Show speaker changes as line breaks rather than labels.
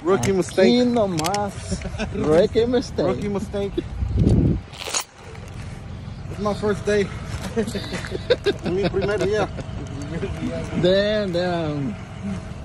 Rookie mistake.
Aquí nomás. Rookie mistake.
Rookie mistake. It's my first day. Mi primer día.
Damn.